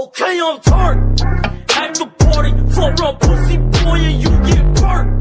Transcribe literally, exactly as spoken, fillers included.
Okay, I'm turned. At the party, float around pussy boy and you get burnt.